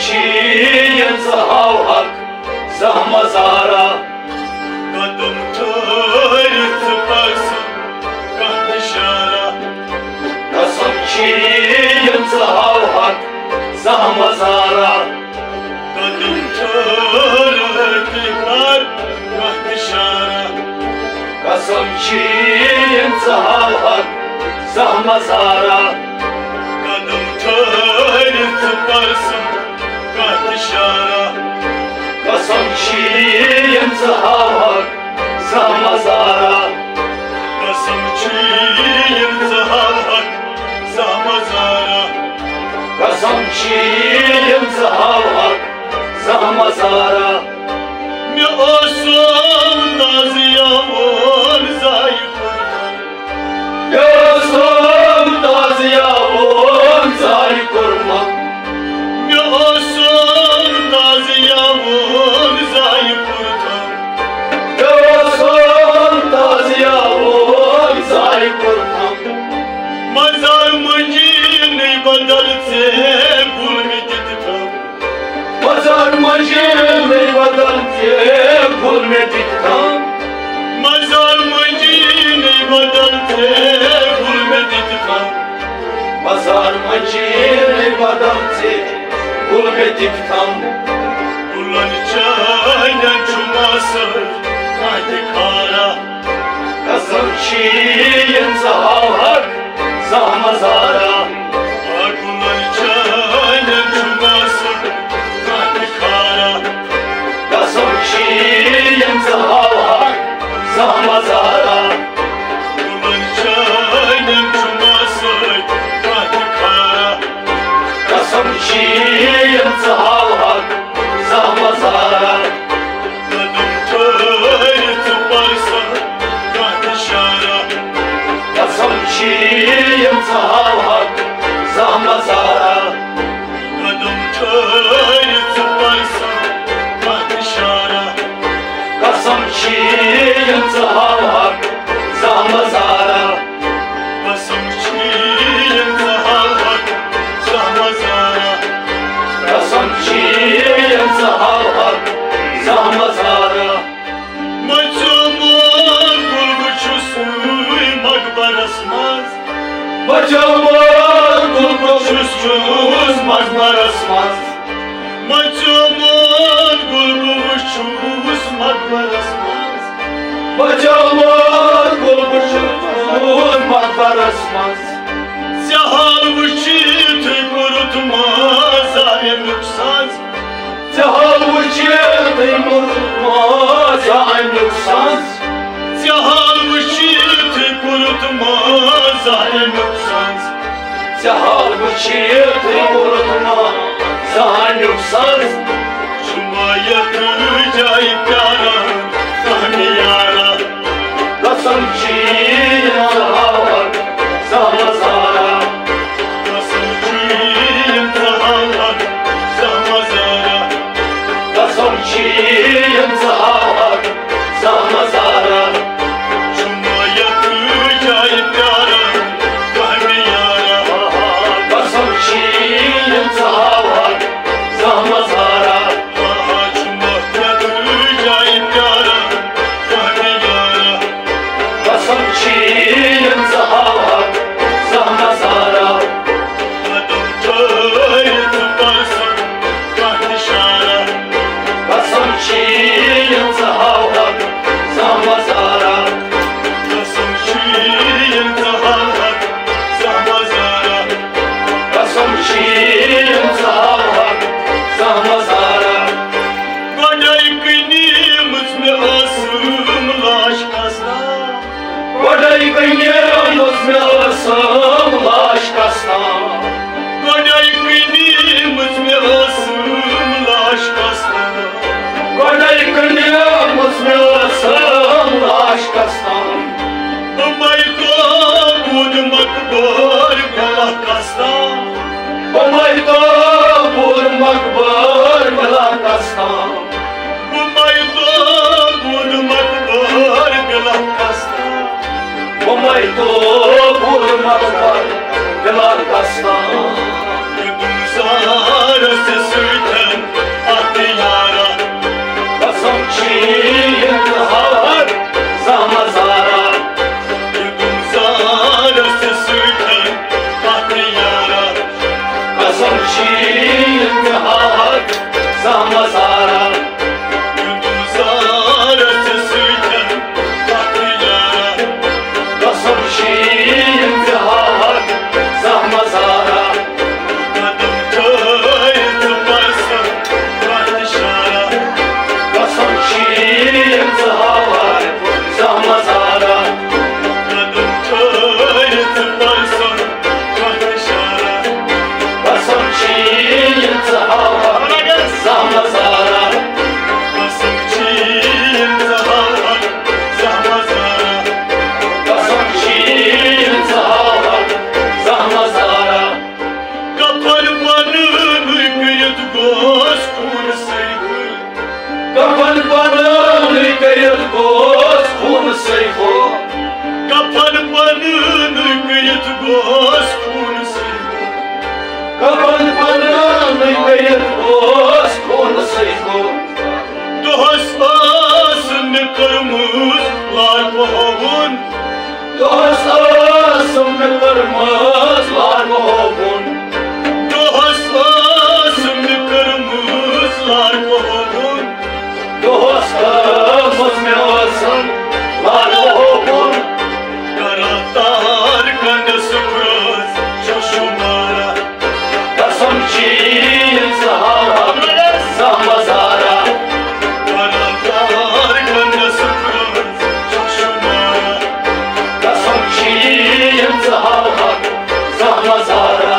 Kasımçı zahav hak zahmazara Kadın tarih tıparsın kahdişara Kasımçı zahav hak zahmazara Kadın tarih tıpar kahdişara Kasımçı zahav hak zahmazara Kadın tarih tıparsın kahdişara Kasımçı zahav hak zahmazara Kasımçıyım zahav hak zahmazara Kasımçı zahav hak zahmazara Mi olsun taziyavur zayıf Gözüm taziyavun zay kurma Mi olsun taziyavur zayıf Gözüm taziyavun zay kurma Mazar mıcını badalse bulmediktam Mazar majını badalce bulmediktam Mazar mıcını badalse bulmediktam Mazar majını badalce bulmediktam Ulan çaydan çuması kaydı kara Kasımçı zahav hak zahmazara Ulan çaydan çuması kaydı kara Kasımçı zahav hak zahmazara Ulan çaydan çuması kaydı kara Kasımçı zahav hak zahmazara Kadın tarih tıparsa kahdişara Kasımçı zahav hak zahmazara Kadın tarih tıparsa kahdişara Kasımçı zahav hak zahmazara Kasımçıyım zahav hak zahmazara Kasımçı zahav hak zahmazara Maçamın bulguçusu magbarasmaz Bacamın bulguçsuz mazmarasmaz Maçamın bulguçusu magbarasmaz Bacamın bulguçsuz mazmarasmaz Zahal vıçıtı kurutmaz zalim yüksaz Cehal vücudum unutmaz aynı sans Zahal vıçıtı kurutmaz zalim yüksaz Cehal vücudum unutmaz aynı sans Cuma'ya tücayip yara Kahmiyara Kasımçı zahav hak zahmazara Kasımçıyım zahav hak zahmazara Kasımçı zahav hak zahmazara Cuma'ya tücayip yara Kahmiyara Kasımçı zahav hak zahmazara Cuma'ya tücayip yara Kahmiyara Kasımçı zahav hak zahmazara Kadın tarih tıparsa kahdişara Kasımçı zahav hak zahmazara Kasımçıyım zahav hak zahmazara Kasımçı zahav hak zahmazara Goday kıynımız ne asım laş kasna Goday kıynımız ne asım laş kasna Goday kıynımız ne asım laş kasna Goday kıynımız ne asım laş kasna Amay to bud makbar galah kasna Omay to bur makbar gala kasna Amay to bud makbar galah kasna Omay to bur makbar gala kasna Yudum zara se suiten atiyara Kasam çiğin havar zamazara Yudum zara se suiten atiyara Kasam çiğin havar zamazara Yudum zara se suiten atiyara Kasam çiğin havar zamazara Kadam köy tıparsın Kahtişara Kasam çiğin havar zamazara Kadam köy tıparsın Kahtişara Kasam çiğin havar zamazara Kasım çiğin zahalar Zahmazara Kasam çiğin havar zamazara Kapar banın kıyıt göz kun seyfı Kapan panın kayıt göz kun seyfu Kapar banın kıyıt göz kun seyfı Kapan panın kayıt göz kun seyfu Dostasın kırmızılar boğun Dostasım kırmızılar boğun Dostasın kırmızılar boğun Dostumuz mevsim var boğun Karatar kanısı kız şaşumara Kasam çiğin hava zamazara Karatar kanısı kız şaşumara Kasam çiğin hava zamazara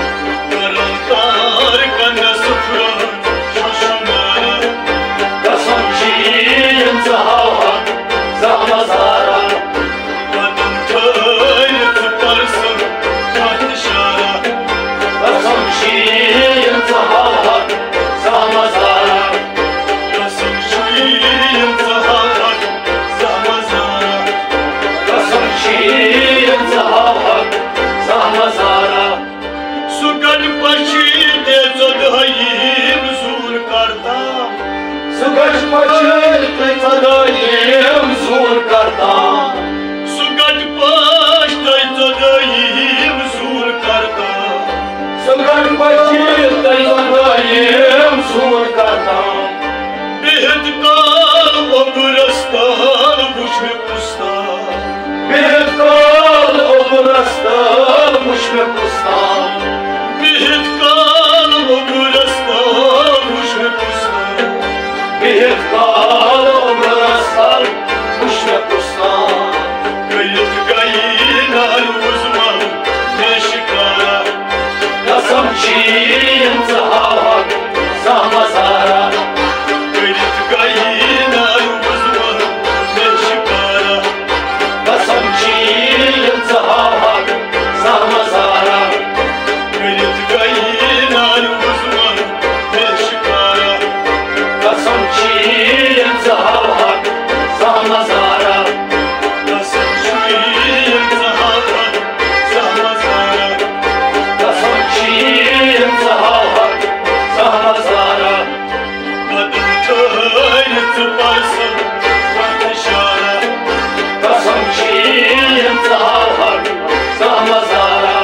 Karatar kanısı kız şaşumara Kasam çiğin hava zamazara Kadın köy tutarsın kahtişara Kasam çiğin hava zamazara Kasım şiir zahalar zahmazara Kasam çiğin hava zamazara Su başı de zadayım zur karda Su kaçmaçı kıytadayım zur kardan Su başta zadayım zur karda Su kaçmaçı kıytadayım zur kardan Behet kal o burastan kuş ve kusta Bir kal o burastan muş ve kustan Behet kal o burastan kuş ve kusta Bir kal o burastan muş ve kustan Kayıt kaynar uzman meşikara Kasam çiğin hava zamazara Kayıt kaynar uzman meşikara Kasam çiğin hava zamazara Kayıt kaynar uzman meşikara Kasam çiğin hava zamazara Kasım şiir zahalar zahmazara Kasam çiğin hava zamazara Kadın köy tıparsın kahtişara Kasam çiğin hava zamazara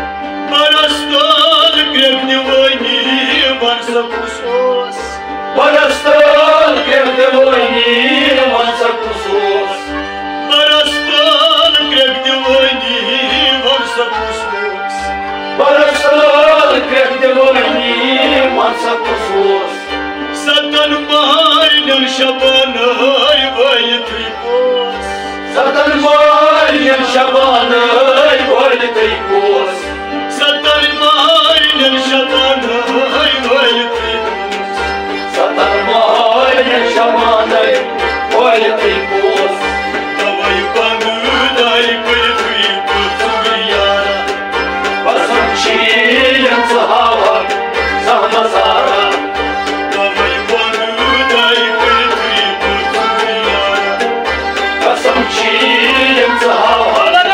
Barastan grevni vojni varsa kusos Parastan kevde vojni vansa kusus Barastan grevni vojni varsa kusos Parastan kevde vojni vansa kusus Satan maynan şabanay vay tripos Satan mayın şabanı koydu tripus Satan maynan şabanay vay tripos Satan mayın şabanı koydu tripus Davay banıday koy tripos yara Kasam çiğin hava zamazara Davay banıday koy tripos yara Kasam çiğin hava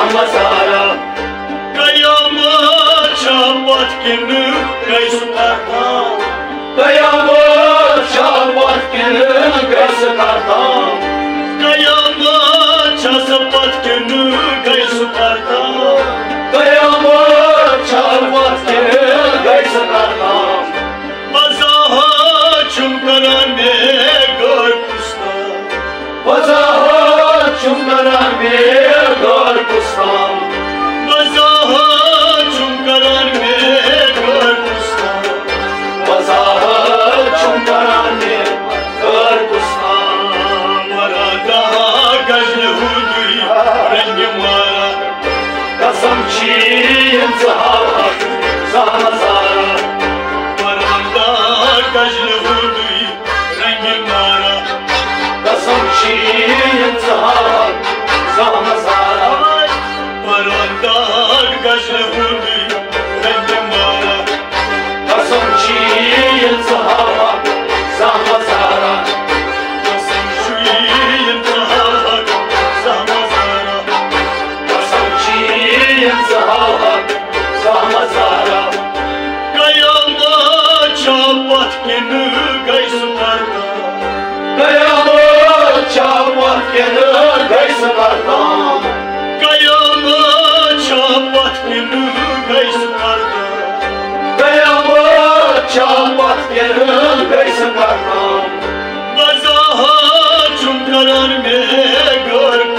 Zahmazara Kıyamet çapat günü gaysu kartam Kıyamet çapat günü gaysu kartam Kıyamet çapat günü gaysu kartam Kıyamet çapat günü gaysu kartam Bazaha çumkaran me gor pusta Bazaha çumkaran me gor pustam Bazaha çumkaran me gor pusta Bazaha çumkaran me gor pustam Marada gajne hudui rengi mara Kasam çiğin zahava Zahmazara Marada gajne hudui rengi mara Kasam çiğin zahava Zahmazara Marada gajne hudui rengi mara Kasam çiğin zahava Zahmazara Kasım şuyin tahak zamazara Kasam çiğin zahava Zahmazara Kıyamet çapat günü gaysu kartam Kıyamet çapat günü gaysu kartam Kıyamet çapat günü gaysu kartam Kıyamet çapat günü gaysu kartam Bazaha çumkaran me gor